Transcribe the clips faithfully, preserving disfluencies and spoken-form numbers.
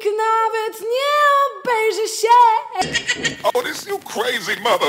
nikt nawet nie obejrzy się. Oh, this you crazy mother.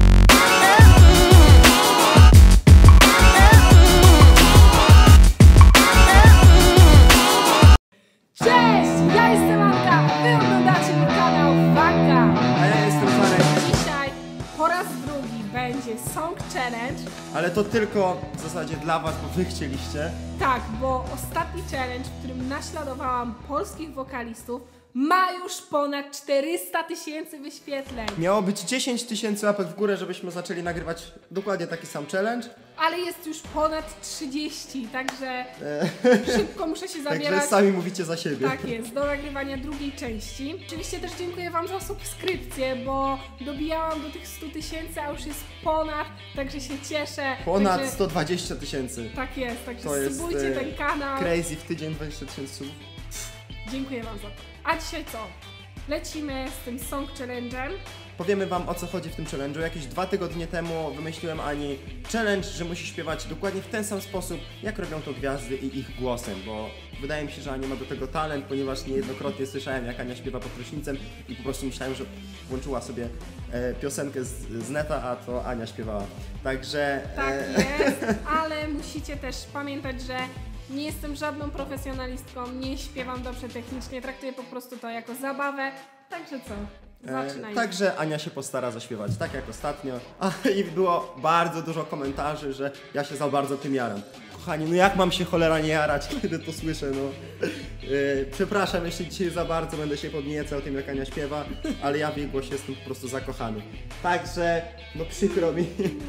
Cześć, ja jestem Anka, wy oglądacie mój kanał Fanka. A ja jestem Marek. Dzisiaj po raz drugi będzie Song Challenge. Ale to tylko w zasadzie dla was, bo wy chcieliście. Tak, bo ostatni challenge, w którym naśladowałam polskich wokalistów, ma już ponad czterysta tysięcy wyświetleń. Miało być dziesięć tysięcy łapek w górę, żebyśmy zaczęli nagrywać dokładnie taki sam challenge. Ale jest już ponad trzydzieści, także szybko muszę się zabierać. Także sami mówicie za siebie. Tak jest, do nagrywania drugiej części. Oczywiście też dziękuję wam za subskrypcję, bo dobijałam do tych stu tysięcy, a już jest ponad, także się cieszę. Ponad także... sto dwadzieścia tysięcy. Tak jest, także To jest, subujcie e, ten kanał. Crazy w tydzień dwadzieścia tysięcy subów. Dziękuję wam za to. A dzisiaj co? Lecimy z tym Song Challenge'em. Powiemy wam, o co chodzi w tym challenge'u. Jakieś dwa tygodnie temu wymyśliłem Ani challenge, że musi śpiewać dokładnie w ten sam sposób, jak robią to gwiazdy i ich głosem, bo wydaje mi się, że Ania ma do tego talent, ponieważ niejednokrotnie słyszałem, jak Ania śpiewa pod prysznicem i po prostu myślałem, że włączyła sobie e, piosenkę z, z neta, a to Ania śpiewała. Także... Tak e... jest, ale musicie też pamiętać, że nie jestem żadną profesjonalistką, nie śpiewam dobrze technicznie, traktuję po prostu to jako zabawę, także co? Zaczynajmy. E, także Ania się postara zaśpiewać, tak jak ostatnio. A, i było bardzo dużo komentarzy, że ja się za bardzo tym jaram. Kochani, no jak mam się cholera nie jarać, kiedy to słyszę, no. E, przepraszam, jeśli dzisiaj za bardzo będę się podniecał tym, jak Ania śpiewa, ale ja w jej głosie jestem po prostu zakochany. Także, no przykro mi.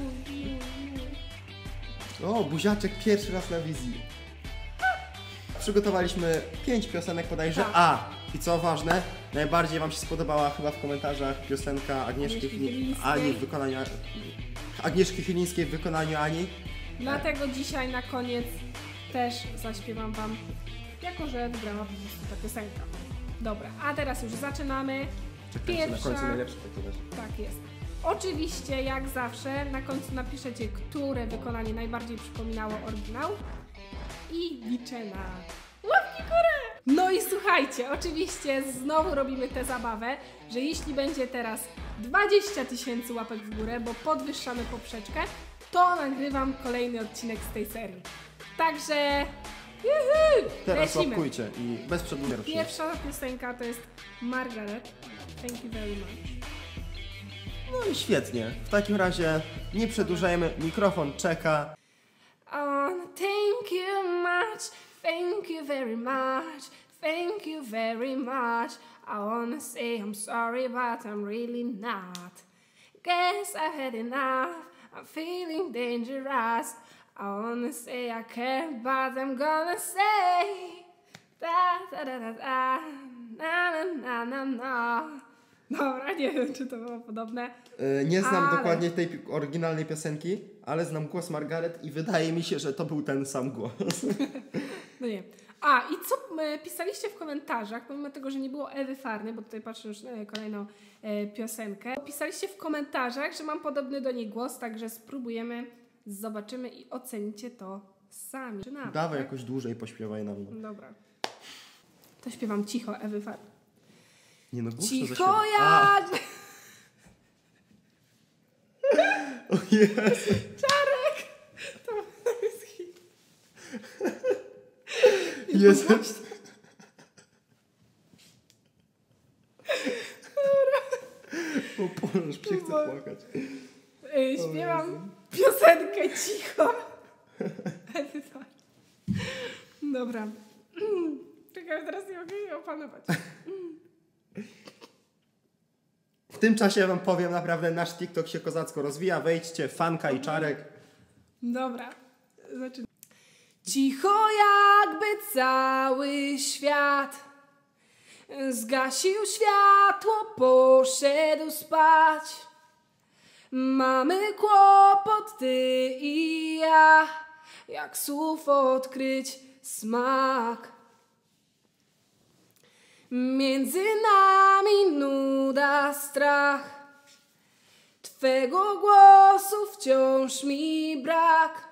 O, buziaczek pierwszy raz na wizji. Przygotowaliśmy pięć piosenek bodajże, tak. A i co ważne, najbardziej wam się spodobała chyba w komentarzach piosenka Agnieszki, Agnieszki Chili... Chylińskiej. Ani w wykonaniu Agnieszki Chylińskiej w wykonaniu Ani. Dlatego dzisiaj na koniec też zaśpiewam wam, jako że wygrała po prostu ta piosenka. Dobra, a teraz już zaczynamy. Czekajcie, Pierwsza... na końcu najlepszy taki też. Tak jest. Oczywiście, jak zawsze, na końcu napiszecie, które wykonanie najbardziej przypominało oryginał i liczę na łapki w górę! No i słuchajcie, oczywiście znowu robimy tę zabawę, że jeśli będzie teraz dwadzieścia tysięcy łapek w górę, bo podwyższamy poprzeczkę, to nagrywam kolejny odcinek z tej serii. Także juhu, Teraz lecimy. łapkujcie i bez przedłużenia. Pierwsza piosenka to jest Margaret. Thank you very much. No i świetnie. W takim razie nie przedłużajmy, mikrofon czeka. Oh, thank you much, thank you very much, thank you very much. I wanna say I'm sorry, but I'm really not. Guess I had enough, I'm feeling dangerous. I wanna say I care, but I'm gonna say da da da da da na na na na na. Dobra, nie wiem, czy to było podobne. Yy, nie znam Ale... dokładnie tej pi- oryginalnej piosenki, ale znam głos Margaret i wydaje mi się, że to był ten sam głos. No nie. A, i co e, pisaliście w komentarzach, pomimo tego, że nie było Ewy Farny, bo tutaj patrzę już na kolejną e, piosenkę, pisaliście w komentarzach, że mam podobny do niej głos, także spróbujemy, zobaczymy i ocenicie to sami. Zaczynamy, Dawaj tak? jakoś dłużej pośpiewaj nam. No. Dobra. To śpiewam cicho, Ewy Farny. Nie no, głośno Cicho zaśpiewaj. jak... O Jezu. Czarek! To jest hit. Jezus. O Boże, się chcę płakać. Yy, śpiewam piosenkę cicho. Ewy Farny. Dobra. Czekaj, teraz nie mogę jej opanować. W tym czasie wam powiem, naprawdę nasz TikTok się kozacko rozwija. Wejdźcie, Fanka i Czarek. Dobra, zaczynamy. Cicho jakby cały świat zgasił światło, poszedł spać. Mamy kłopot, ty i ja, jak słów odkryć smak. Między nami nuda, strach. Twego głosu wciąż mi brak.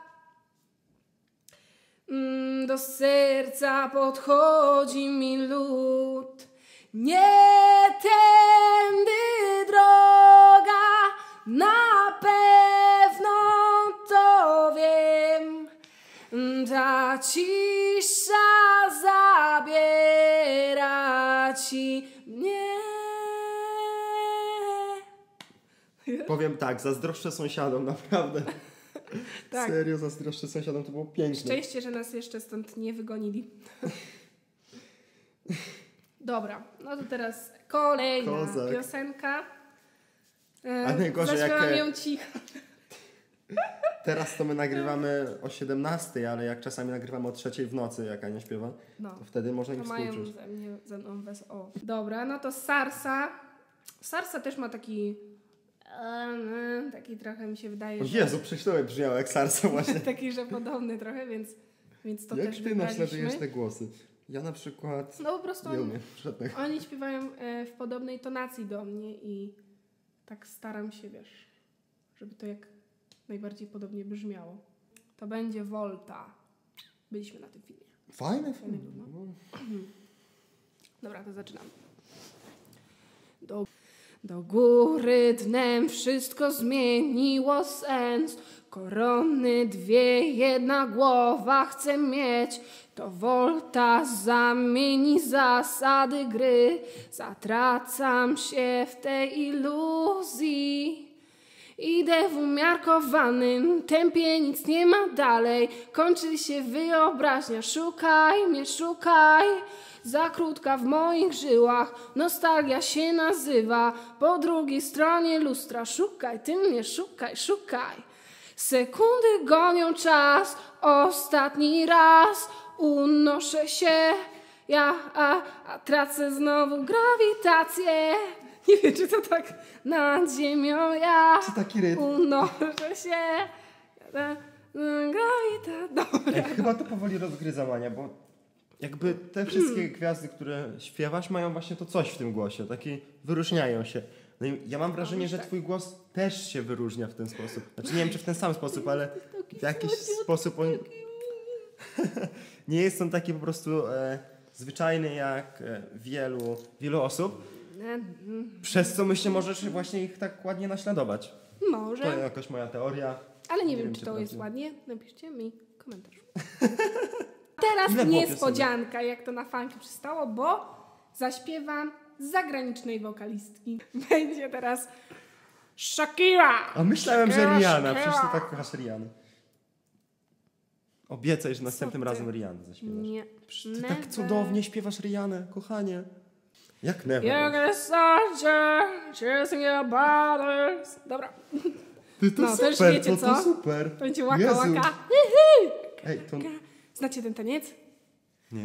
Do serca podchodzi mi lód. Nie tędy droga, na pewno to wiem. Ta cisza zabiera ci mnie. Powiem tak, zazdroszczę sąsiadom, naprawdę. Tak. Serio, zazdroszczę sąsiadom, to było piękne. Szczęście, że nas jeszcze stąd nie wygonili. Dobra, no to teraz kolejna Kozak. piosenka. E, A najgorzej, jak- zaśpiewam ją cicho. Teraz to my nagrywamy o siedemnastej, ale jak czasami nagrywamy o trzeciej w nocy, jak Ania śpiewa, No. to wtedy można To im mają współczuć. ze, mnie, ze mną wes o. Dobra, no to Sarsa. Sarsa też ma taki e, taki trochę mi się wydaje, O że Jezu, prześlowy brzmiał jak Sarsa właśnie. taki, że podobny trochę, więc, więc to Jak też ty wybraliśmy. naśladujesz te głosy? Ja na przykład No po prostu nie on, umiem żadnego. oni śpiewają e, w podobnej tonacji do mnie i tak staram się, wiesz, żeby to jak najbardziej podobnie brzmiało. To będzie Volta. Byliśmy na tym filmie. Fajny film. no. No. Dobra, to zaczynam. Do, do góry dnem wszystko zmieniło sens. Korony dwie, jedna głowa chcę mieć. To Volta zamieni zasady gry. Zatracam się w tej iluzji. Idę w umiarkowanym tempie, nic nie ma dalej. Kończy się wyobraźnia, szukaj mnie, szukaj. Za krótka w moich żyłach, nostalgia się nazywa. Po drugiej stronie lustra, szukaj, ty mnie, szukaj, szukaj. Sekundy gonią czas, ostatni raz unoszę się. Ja, a, a tracę znowu grawitację. Nie wiem, czy to tak nad ziemią ja Co taki rytm? unoszę się. Na, na grawita... Dobra. Ej, chyba to powoli rozgryzam, Ania, bo jakby te wszystkie gwiazdy, które śpiewasz, mają właśnie to coś w tym głosie, taki wyróżniają się. No i ja mam wrażenie, że twój głos też się wyróżnia w ten sposób. Znaczy nie wiem, czy w ten sam sposób, ale w jakiś sposób on... nie jest on taki po prostu e, zwyczajny jak e, wielu, wielu osób, przez co myślę, możesz właśnie ich tak ładnie naśladować. To Może, jakaś moja teoria. ale nie, nie wiem, wiem, czy czy to to jest prawda. ładnie. Napiszcie mi komentarz. Teraz Ile było niespodzianka, jak to na fanki przystało, bo zaśpiewam z zagranicznej wokalistki. Będzie teraz Shakira. A myślałem, że Shakira, Rihanna. Shakira. Przecież ty tak kochasz Rihanę. Obiecaj, że następnym ty? razem Rihanę zaśpiewasz. Nie. Ty Never. tak cudownie śpiewasz Rihanę, kochanie. Jak never. You're gonna start chasing your borders. Dobra. Ty to No, też super, wiecie, to, to co? super. Będzie łaka, Jezu. łaka. Ej, to... Znacie ten taniec? Nie.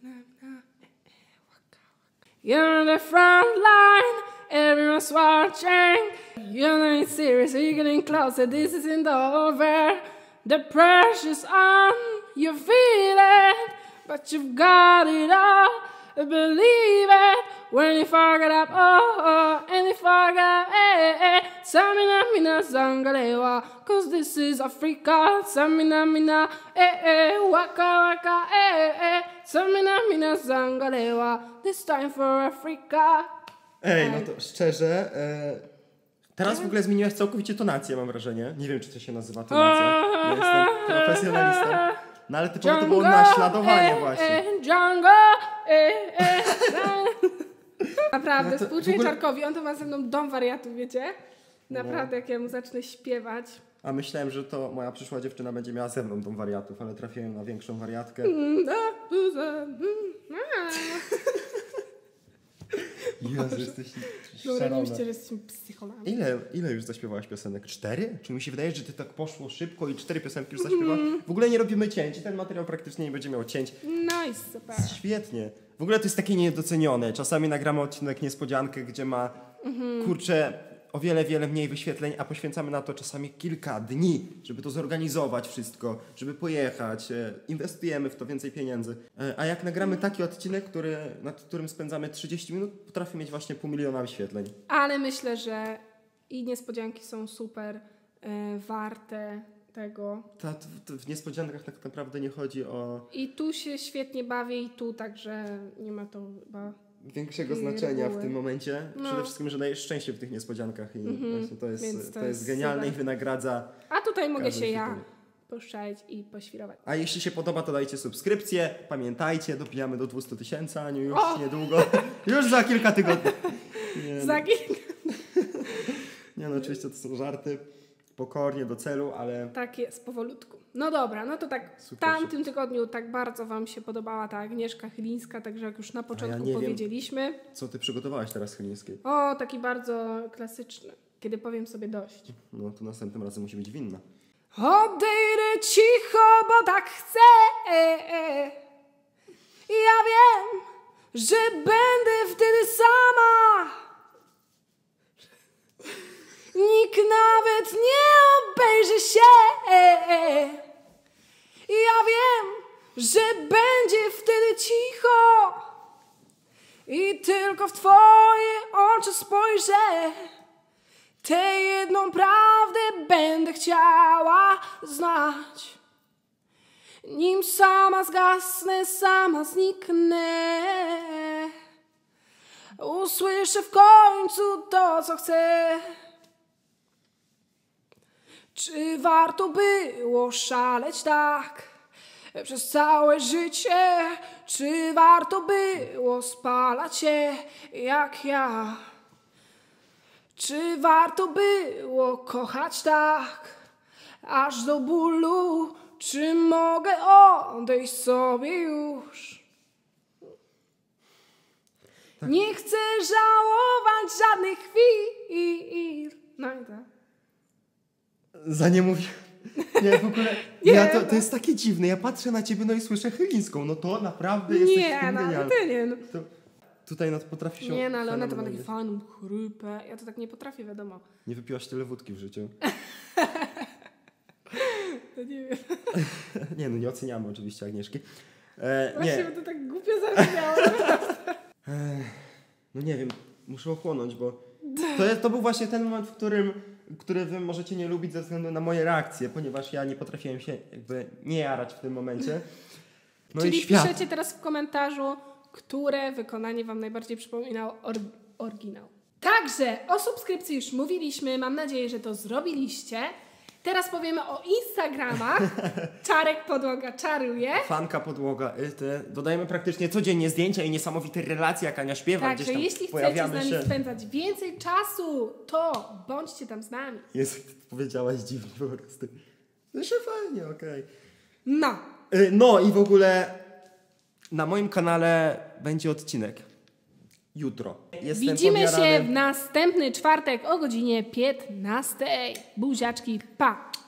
You're on the front line, everyone's watching. You're not serious, you're getting closer, this isn't over. The pressure's on, you feel it, but you've got it all. Believe it, when you forget up, oh, oh, and you forget, eh, eh. Samina mina zangalewa, cause this is Africa. Samina mina, eh, eh, waka waka, eh, eh. Samina mina zangalewa, this time for Africa. Ej, no to szczerze... E... Teraz w ogóle zmieniłaś całkowicie tonację, mam wrażenie. Nie wiem, czy to się nazywa tonacja. Nie jestem profesjonalistą. No ale typowo to było naśladowanie eh, właśnie. Eh, Django, eh, eh, Naprawdę, No to współczuję w ogóle- Czarkowi, on to ma ze mną dom wariatów, wiecie? Naprawdę, jak ja mu zacznę śpiewać. A myślałem, że to moja przyszła dziewczyna będzie miała ze mną tą wariatów, ale trafiłem na większą wariatkę. Jezu, jesteś Dobra, nie szalona. myślcie, że jesteśmy psycholami. Ile, ile już zaśpiewałaś piosenek? Cztery? Czy mi się wydaje, że ty tak poszło szybko i cztery piosenki już zaśpiewałaś? W ogóle nie robimy cięć i ten materiał praktycznie nie będzie miał cięć. Nice, super. Świetnie. W ogóle to jest takie niedocenione. Czasami nagramy odcinek niespodziankę, gdzie ma, kurczę, o wiele, wiele mniej wyświetleń, a poświęcamy na to czasami kilka dni, żeby to zorganizować wszystko, żeby pojechać. e, Inwestujemy w to więcej pieniędzy. E, A jak nagramy taki odcinek, który, nad którym spędzamy trzydzieści minut, potrafi mieć właśnie pół miliona wyświetleń. Ale myślę, że i niespodzianki są super e, warte tego. Ta, t- t- w niespodziankach tak naprawdę nie chodzi o... I tu się świetnie bawię i tu, także nie ma to chyba... większego I znaczenia reguły. w tym momencie. No. Przede wszystkim, że dajesz szczęście w tych niespodziankach i Mhm. właśnie to jest, Więc to to jest jest genialne super. i wynagradza. A tutaj mogę Każdy się się ja powie. poszczać i poświrować. A jeśli się podoba, to dajcie subskrypcję. Pamiętajcie, dobijamy do dwieście tysięcy, Aniu, już O! niedługo. Już za kilka tygodni. Nie, Za no, kilka... nie no, oczywiście to są żarty. Pokornie do celu, ale Tak jest, powolutku. No dobra, no to tak w Super, tamtym tygodniu tak bardzo wam się podobała ta Agnieszka Chylińska, także jak już na początku nie wiem. powiedzieliśmy. co ty przygotowałaś teraz Chylińskiej? O, taki bardzo klasyczny. Kiedy powiem sobie dość. No to następnym razem musi być winna. Odejdę cicho, bo tak chcę. Ja wiem, że będę wtedy sama. Nikt nawet nie obejrzy się. Ja wiem, że będzie wtedy cicho. I tylko w twoje oczy spojrzę. Tę jedną prawdę będę chciała znać. Nim sama zgasnę, sama zniknę. Usłyszę w końcu to, co chcę. Czy warto było szaleć tak przez całe życie? Czy warto było spalać się jak ja? Czy warto było kochać tak aż do bólu? Czy mogę odejść sobie już? Tak. Nie chcę żałować żadnych chwil. No i tak. Za nie mówię. Nie, w ogóle. Nie, ja to, no. to jest takie dziwne. Ja patrzę na ciebie, no i słyszę Chylińską. No to naprawdę jesteś w Nie, tym no ale genialny. ty nie. No. To, tutaj no to potrafi się. Nie, no ale ona to ma taki fenomenalnie. fajną chrypę. Ja to tak nie potrafię, wiadomo. Nie wypiłaś tyle wódki w życiu. To nie wiem. Nie, no nie oceniamy oczywiście Agnieszki. E, Właśnie, nie, bo to tak głupio zabrzmiało. no nie wiem, muszę ochłonąć, bo to, jest, to był właśnie ten moment, w którym, który wy możecie nie lubić ze względu na moje reakcje, ponieważ ja nie potrafiłem się jakby nie jarać w tym momencie. No Czyli i świat. piszecie teraz w komentarzu, które wykonanie wam najbardziej przypominało or- oryginał. Także o subskrypcji już mówiliśmy, mam nadzieję, że to zrobiliście. Teraz powiemy o Instagramach. Czarek Podłoga czaruje. Fanka podłoga, y, ty. Dodajemy praktycznie codziennie zdjęcia i niesamowite relacje, jak Ania śpiewa, Także gdzieś tam jeśli chcecie z pojawiamy nami się. spędzać więcej czasu, to bądźcie tam z nami. Jest, powiedziałaś dziwnie po prostu. No się fajnie, okej. No, Y, No i w ogóle na moim kanale będzie odcinek. Jutro. Jestem widzimy podjarany. się w następny czwartek o godzinie piętnastej. Buziaczki, pa!